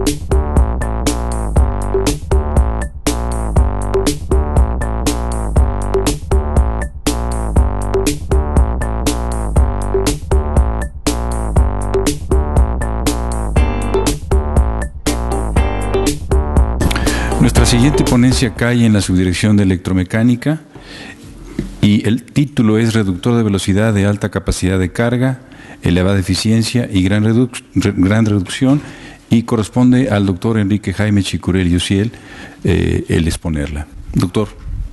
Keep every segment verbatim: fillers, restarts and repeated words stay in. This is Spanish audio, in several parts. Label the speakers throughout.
Speaker 1: Nuestra siguiente ponencia cae en la subdirección de electromecánica y el título es Reductor de velocidad de alta capacidad de carga, elevada eficiencia y gran, reduc re gran reducción, y corresponde al doctor Enrique Jaime Chicurel y Uciel eh, el exponerla. Doctor.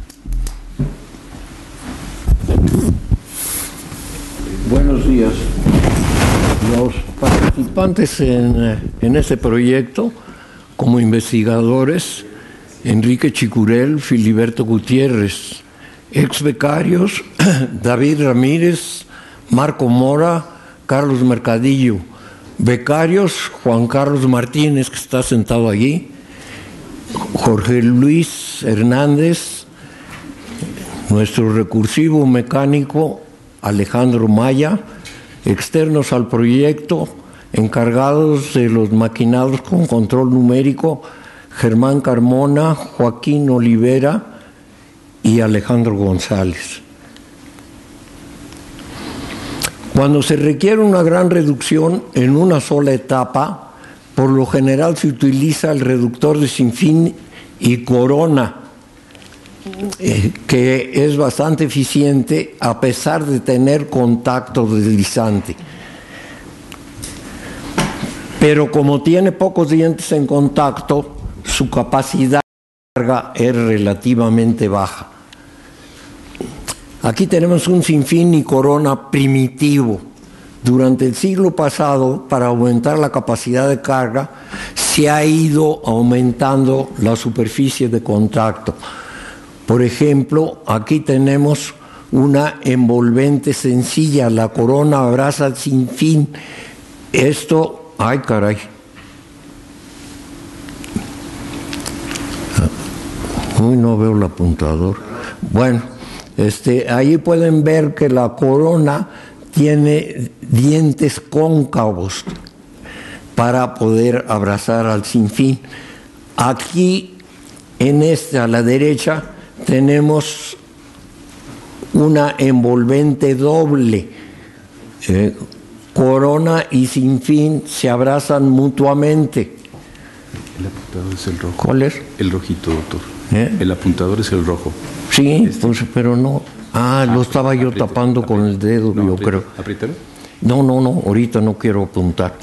Speaker 2: Buenos días. Los participantes en, en este proyecto como investigadores: Enrique Chicurel, Filiberto Gutiérrez; ex becarios: David Ramírez, Marco Mora, Carlos Mercadillo; becarios: Juan Carlos Martínez, que está sentado allí, Jorge Luis Hernández; nuestro recursivo mecánico Alejandro Maya; externos al proyecto, encargados de los maquinados con control numérico, Germán Carmona, Joaquín Olivera y Alejandro González. Cuando se requiere una gran reducción en una sola etapa, por lo general se utiliza el reductor de sinfín y corona, eh, que es bastante eficiente a pesar de tener contacto deslizante. Pero como tiene pocos dientes en contacto, su capacidad de carga es relativamente baja. Aquí tenemos un sinfín y corona primitivo. Durante el siglo pasado, para aumentar la capacidad de carga, se ha ido aumentando la superficie de contacto. Por ejemplo, aquí tenemos una envolvente sencilla. La corona abraza el sinfín. Esto, ay caray. Uy, no veo el apuntador. Bueno, este, ahí pueden ver que la corona tiene dientes cóncavos para poder abrazar al sinfín. Aquí, en esta, a la derecha, tenemos una envolvente doble. Eh, corona y sinfín se abrazan mutuamente.
Speaker 1: El apuntador es el rojo.
Speaker 2: ¿Cuál es?
Speaker 1: El rojito, doctor.
Speaker 2: ¿Eh?
Speaker 1: El apuntador es el rojo.
Speaker 2: Sí,
Speaker 1: este.
Speaker 2: pues, pero no. Ah, ah, lo estaba yo aprieta, tapando aprieta, con el dedo, no, yo aprieta, creo.
Speaker 1: ¿Apriétalo?
Speaker 2: No, no, no, ahorita no quiero apuntar.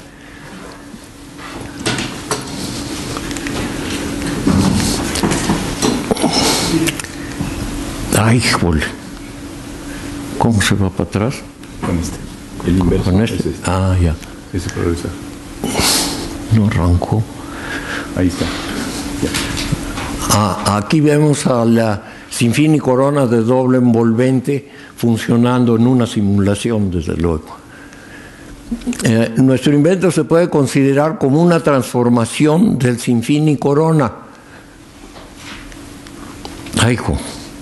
Speaker 2: Ay, jole. ¿Cómo se va para atrás?
Speaker 1: Con este. El inverso.
Speaker 2: Con este.
Speaker 1: Es este.
Speaker 2: Ah, ya.
Speaker 1: Ese progresar.
Speaker 2: No arrancó.
Speaker 1: Ahí está. Ya.
Speaker 2: Ah, aquí vemos a la sinfín y corona de doble envolvente funcionando en una simulación, desde luego. Eh, nuestro invento se puede considerar como una transformación del sinfín y corona. Ay, hijo.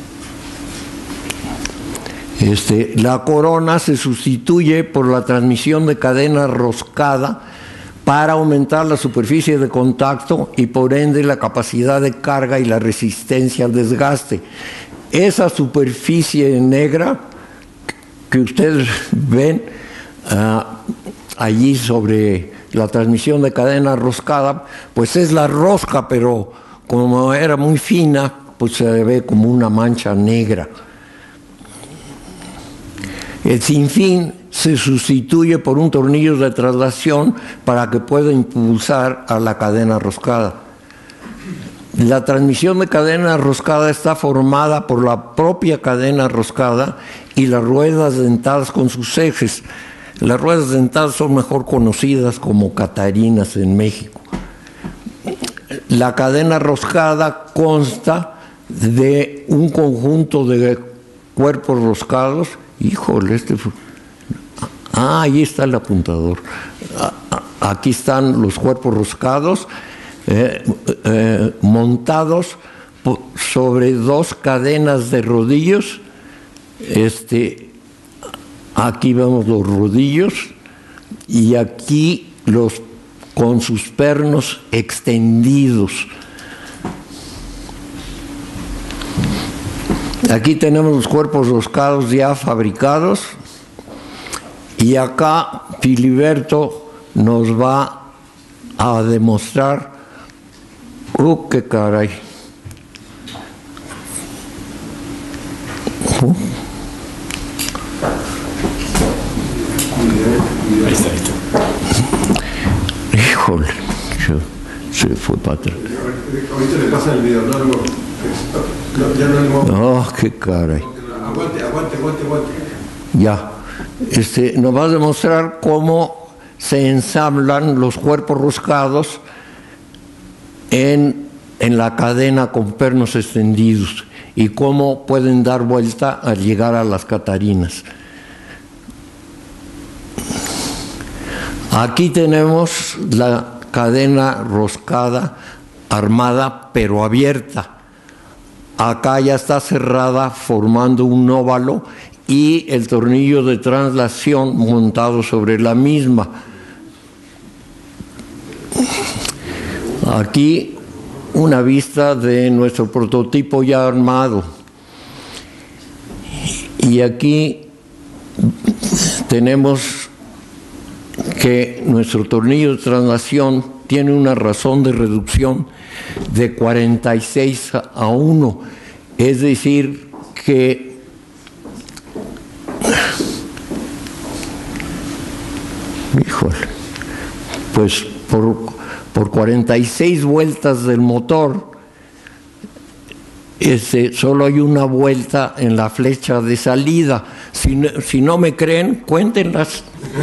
Speaker 2: Este, la corona se sustituye por la transmisión de cadena roscada para aumentar la superficie de contacto y por ende la capacidad de carga y la resistencia al desgaste. Esa superficie negra que ustedes ven uh, allí sobre la transmisión de cadena roscada, pues es la rosca, pero como era muy fina, pues se ve como una mancha negra. El sinfín se sustituye por un tornillo de traslación para que pueda impulsar a la cadena roscada. La transmisión de cadena roscada está formada por la propia cadena roscada y las ruedas dentadas con sus ejes. Las ruedas dentadas son mejor conocidas como catarinas en México. La cadena roscada consta de un conjunto de cuerpos roscados. Híjole, este fue... Ah, ahí está el apuntador. Aquí están los cuerpos roscados eh, eh, montados sobre dos cadenas de rodillos. Este, aquí vemos los rodillos y aquí los con sus pernos extendidos. Aquí tenemos los cuerpos roscados ya fabricados y acá Filiberto nos va a demostrar, ¡uh, qué caray! Uh.
Speaker 1: Ahí está, ahí está.
Speaker 2: Híjole, se fue para atrás.
Speaker 3: Ahorita le pasa el video, no, no, no, ya no le muevo.
Speaker 2: Oh, qué caray.
Speaker 3: Aguante, aguante, aguante, aguante.
Speaker 2: Ya, este, nos va a demostrar cómo se ensamblan los cuerpos roscados en, en la cadena con pernos extendidos y cómo pueden dar vuelta al llegar a las Catarinas. Aquí tenemos la cadena roscada armada pero abierta. Acá ya está cerrada formando un óvalo y el tornillo de traslación montado sobre la misma. Aquí una vista de nuestro prototipo ya armado. Y aquí tenemos que nuestro tornillo de traslación tiene una razón de reducción de cuarenta y seis a uno, es decir, que híjole, pues por, por cuarenta y seis vueltas del motor, este, solo hay una vuelta en la flecha de salida. Si no, si no me creen, cuéntenlas.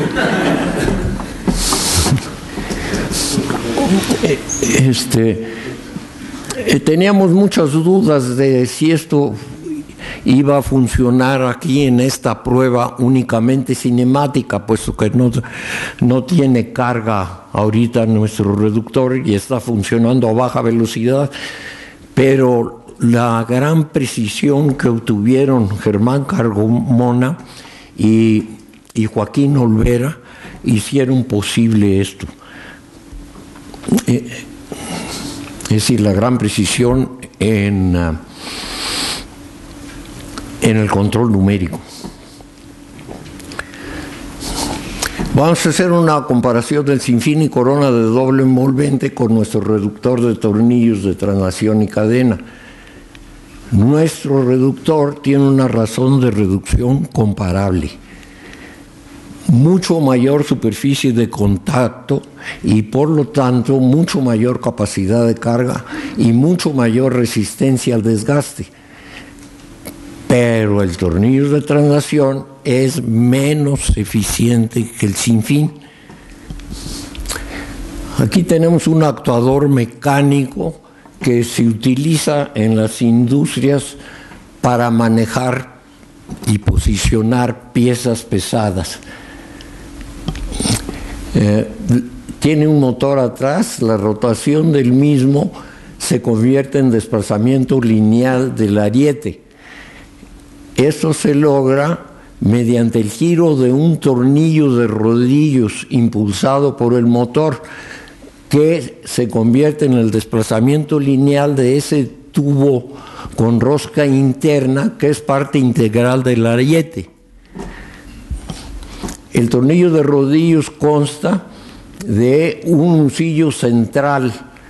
Speaker 2: Este, eh, teníamos muchas dudas de si esto iba a funcionar aquí en esta prueba únicamente cinemática, puesto que no, no tiene carga ahorita nuestro reductor y está funcionando a baja velocidad, pero la gran precisión que obtuvieron Germán Carmona y, y Joaquín Olvera hicieron posible esto. Eh, es decir, la gran precisión en, uh, en el control numérico. Vamos a hacer una comparación del sinfín y corona de doble envolvente con nuestro reductor de tornillos de traslación y cadena. Nuestro reductor tiene una razón de reducción comparable. Mucho mayor superficie de contacto y por lo tanto mucho mayor capacidad de carga y mucho mayor resistencia al desgaste. Pero el tornillo de traslación es menos eficiente que el sinfín. Aquí tenemos un actuador mecánico que se utiliza en las industrias para manejar y posicionar piezas pesadas. Eh, tiene un motor atrás, la rotación del mismo se convierte en desplazamiento lineal del ariete. Esto se logra mediante el giro de un tornillo de rodillos impulsado por el motor, que se convierte en el desplazamiento lineal de ese tubo con rosca interna que es parte integral del ariete. El tornillo de rodillos consta de un husillo central,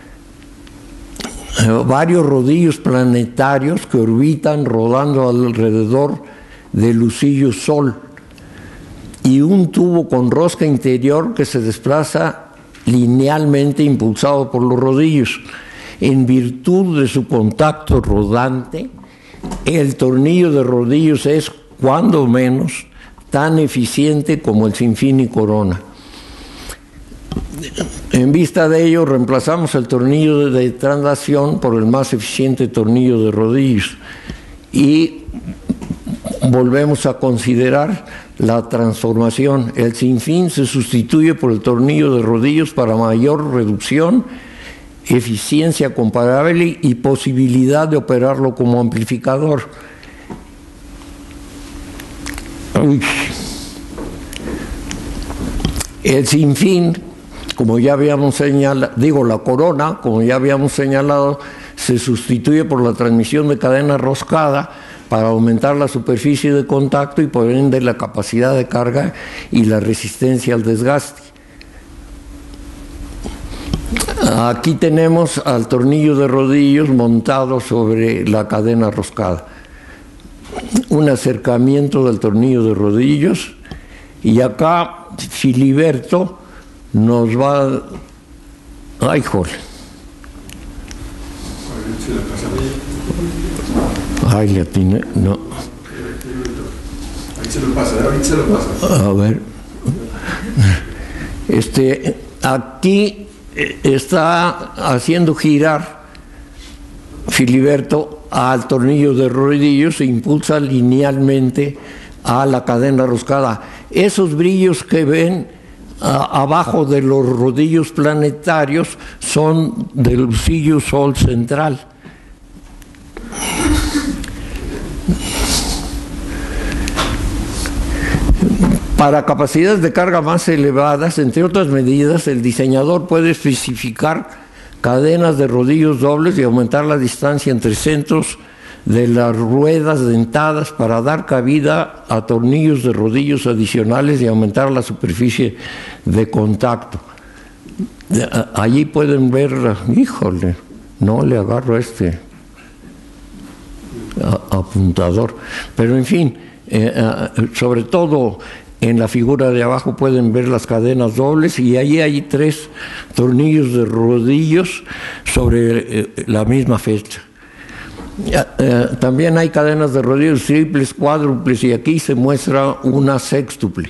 Speaker 2: varios rodillos planetarios que orbitan rodando alrededor del husillo Sol y un tubo con rosca interior que se desplaza linealmente impulsado por los rodillos. En virtud de su contacto rodante, el tornillo de rodillos es, cuando menos, tan eficiente como el sinfín y corona. En vista de ello, reemplazamos el tornillo de traslación por el más eficiente tornillo de rodillos y volvemos a considerar la transformación. El sinfín se sustituye por el tornillo de rodillos para mayor reducción, eficiencia comparable y posibilidad de operarlo como amplificador. Uy. El sinfín como ya habíamos señalado, digo, la corona, como ya habíamos señalado, se sustituye por la transmisión de cadena roscada para aumentar la superficie de contacto y por ende la capacidad de carga y la resistencia al desgaste. Aquí tenemos al tornillo de rodillos montado sobre la cadena roscada. Un acercamiento del tornillo de rodillos, y acá Filiberto nos va... ¡Ay, joder! Ay, le atiné, no.
Speaker 3: Ahí se lo pasa, ahorita se lo pasa.
Speaker 2: A ver. Este, aquí está haciendo girar Filiberto al tornillo de rodillos e impulsa linealmente a la cadena roscada. Esos brillos que ven a, abajo de los rodillos planetarios son del lucillo Sol central. Para capacidades de carga más elevadas, entre otras medidas, el diseñador puede especificar cadenas de rodillos dobles y aumentar la distancia entre centros de las ruedas dentadas para dar cabida a tornillos de rodillos adicionales y aumentar la superficie de contacto. Allí pueden ver, híjole, no le agarro este apuntador, pero en fin, eh, sobre todo en la figura de abajo pueden ver las cadenas dobles, y ahí hay tres tornillos de rodillos sobre eh, la misma fecha. Eh, también hay cadenas de rodillos triples, cuádruples, y aquí se muestra una sextuple.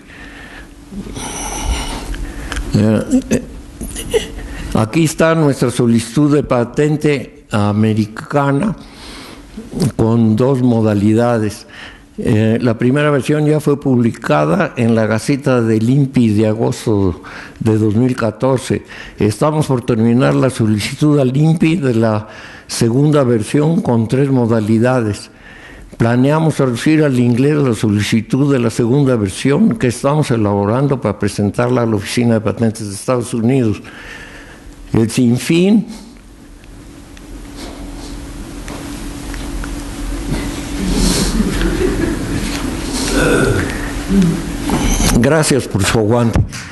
Speaker 2: Eh, eh, aquí está nuestra solicitud de patente americana con dos modalidades. Eh, la primera versión ya fue publicada en la Gaceta del I N P I de agosto de dos mil catorce. Estamos por terminar la solicitud al I N P I de la segunda versión con tres modalidades. Planeamos traducir al inglés la solicitud de la segunda versión que estamos elaborando para presentarla a la Oficina de Patentes de Estados Unidos. El sinfín Gracias por su aguante.